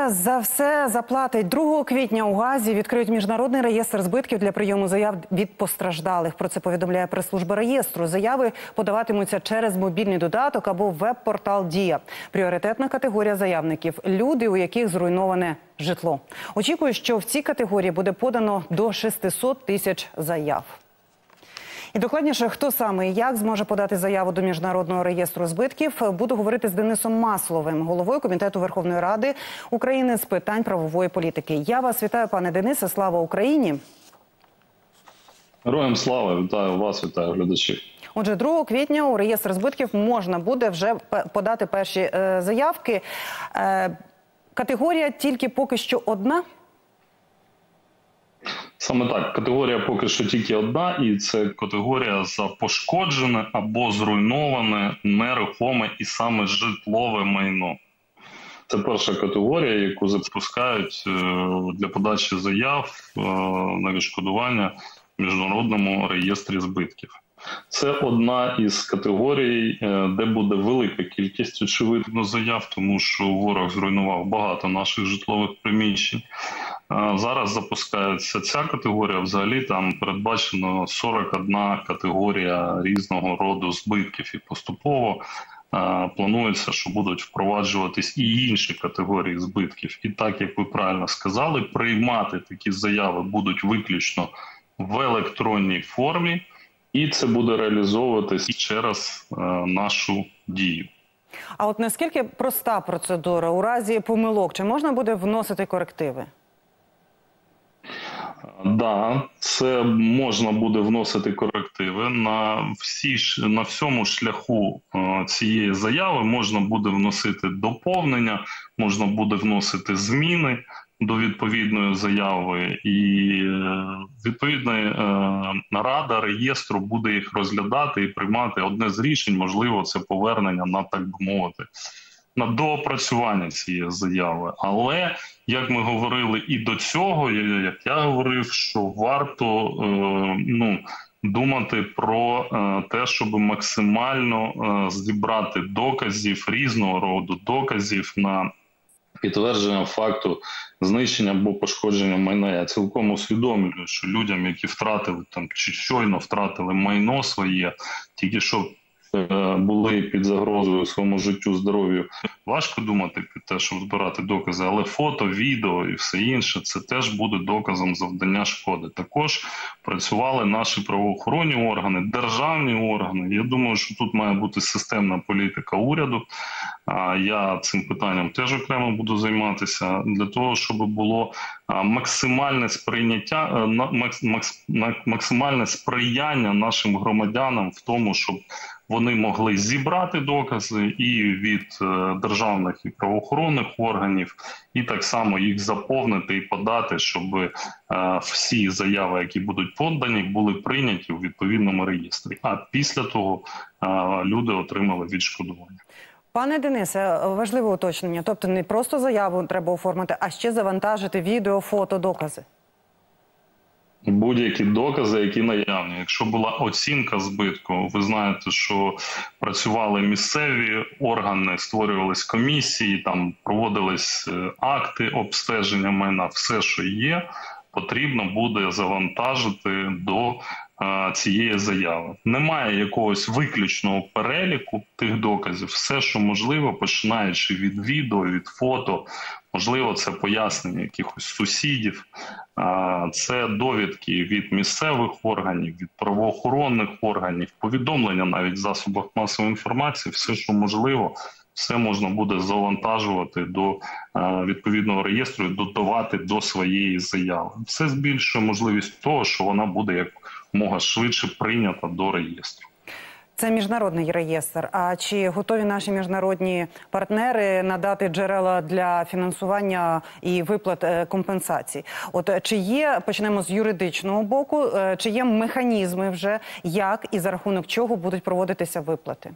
Росія за все заплатить. 2 квітня у Гаазі відкриють міжнародний реєстр збитків для прийому заяв від постраждалих. Про це повідомляє прес-служба реєстру. Заяви подаватимуться через мобільний додаток або веб-портал «Дія». Пріоритетна категорія заявників – люди, у яких зруйноване житло. Очікую, що в цій категорії буде подано до 600 тисяч заяв. І докладніше, хто саме і як зможе подати заяву до Міжнародного реєстру збитків, буду говорити з Денисом Масловим, головою Комітету Верховної Ради України з питань правової політики. Я вас вітаю, пане Денисе, слава Україні! Героям слава, вітаю вас, вітаю глядачів. Отже, 2 квітня у реєстр збитків можна буде вже подати перші заявки. Категорія тільки поки що одна? Саме так, категорія поки що тільки одна, і це категорія за пошкоджене або зруйноване нерухоме і саме житлове майно. Це перша категорія, яку запускають для подачі заяв на відшкодування в Міжнародному реєстрі збитків. Це одна із категорій, де буде велика кількість, очевидно, заяв, тому що ворог зруйнував багато наших житлових приміщень. Зараз запускається ця категорія, взагалі там передбачено 41 категорія різного роду збитків, і поступово планується, що будуть впроваджуватись і інші категорії збитків. І так, як ви правильно сказали, приймати такі заяви будуть виключно в електронній формі, і це буде реалізовуватись через нашу дію. А от наскільки проста процедура? У разі помилок чи можна буде вносити корективи? Да, це можна буде вносити корективи. На всьому шляху цієї заяви можна буде вносити доповнення, можна буде вносити зміни до відповідної заяви, і відповідна рада реєстру буде їх розглядати і приймати одне з рішень, можливо, це повернення на, так би мовити, на доопрацювання цієї заяви. Але, як ми говорили і до цього, як я говорив, що варто думати про те, щоб максимально зібрати доказів, різного роду доказів на підтвердження факту знищення або пошкодження майна. Я цілком усвідомлюю, що людям, які втратили там чи щойно втратили майно своє, тільки що були під загрозою своєму життю, здоров'ю, важко думати під те, щоб збирати докази, але фото, відео і все інше, це теж буде доказом завдання шкоди. Також працювали наші правоохоронні органи, державні органи. Я думаю, що тут має бути системна політика уряду. Я цим питанням теж окремо буду займатися, для того, щоб було максимальне сприйняття, максимальне сприяння нашим громадянам в тому, щоб вони могли зібрати докази і від державних і правоохоронних органів, і так само їх заповнити і подати, щоб всі заяви, які будуть подані, були прийняті у відповідному реєстрі. А після того люди отримали відшкодування. Пане Денисе, важливе уточнення. Тобто не просто заяву треба оформити, а ще завантажити відео, фото, докази? Будь-які докази, які наявні. Якщо була оцінка збитку, ви знаєте, що працювали місцеві органи, створювались комісії, там проводились акти обстеження майна, все, що є, потрібно буде завантажити до цієї заяви. Немає якогось виключного переліку тих доказів. Все, що можливо, починаючи від відео, від фото, можливо, це пояснення якихось сусідів, це довідки від місцевих органів, від правоохоронних органів, повідомлення навіть в засобах масової інформації, все, що можливо, все можна буде завантажувати до відповідного реєстру і додавати до своєї заяви. Це збільшує можливість того, що вона буде якомога швидше прийнята до реєстру. Це міжнародний реєстр. А чи готові наші міжнародні партнери надати джерела для фінансування і виплат компенсацій? От чи є, почнемо з юридичного боку, чи є механізми вже, як і за рахунок чого будуть проводитися виплати?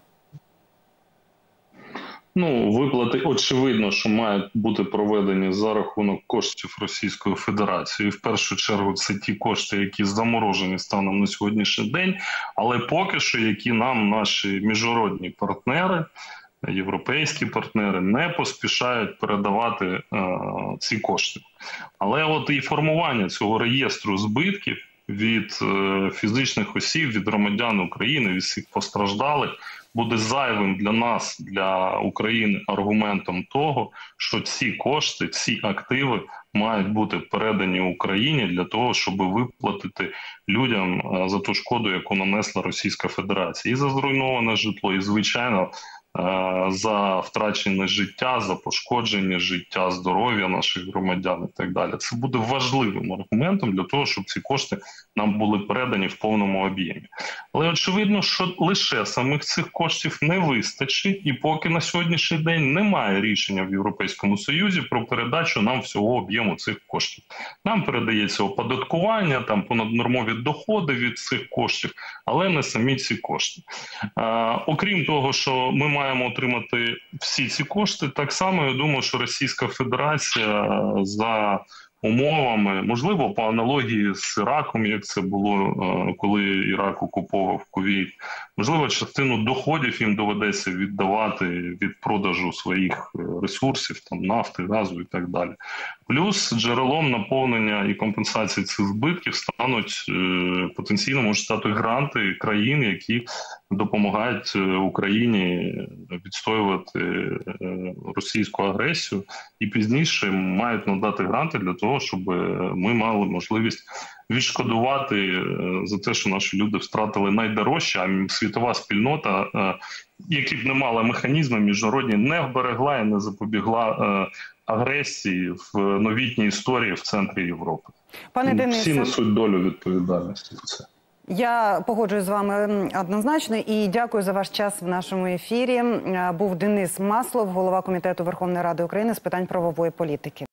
Виплати, очевидно, що мають бути проведені за рахунок коштів Російської Федерації. В першу чергу це ті кошти, які заморожені станом на сьогоднішній день, але поки що, які нам наші міжнародні партнери європейські партнери не поспішають передавати ці кошти. Але от і формування цього реєстру збитків від фізичних осіб, від громадян України, від всіх постраждалих, буде зайвим для нас, для України, аргументом того, що ці кошти, ці активи мають бути передані Україні для того, щоб виплатити людям за ту шкоду, яку нанесла Російська Федерація. І за зруйноване житло, і, звичайно, за втрачене життя, за пошкодження життя, здоров'я наших громадян і так далі. Це буде важливим аргументом для того, щоб ці кошти нам були передані в повному об'ємі. Але очевидно, що лише самих цих коштів не вистачить, і поки на сьогоднішній день немає рішення в Європейському Союзі про передачу нам всього об'єму цих коштів. Нам передається оподаткування, там понаднормові доходи від цих коштів, але не самі ці кошти. Окрім того, що ми маємо отримати всі ці кошти, так само, я думаю, що Російська Федерація за умовами, можливо, по аналогії з Іраком, як це було, коли Ірак окуповував Кувейт, можливо, частину доходів їм доведеться віддавати від продажу своїх ресурсів, там, нафти, газу і так далі. Плюс джерелом наповнення і компенсації цих збитків стануть, потенційно можуть стати гранти країн, які допомагають Україні відстоювати російську агресію, і пізніше мають надати гранти для того, щоб ми мали можливість відшкодувати за те, що наші люди втратили найдорожче, а світова спільнота, які б не мала механізми міжнародні, не вберегла і не запобігла агресії в новітній історії в центрі Європи. Пане Денисе, всі несуть долю відповідальності за це. Я погоджуюсь з вами однозначно і дякую за ваш час в нашому ефірі. Був Денис Маслов, голова Комітету Верховної Ради України з питань правової політики.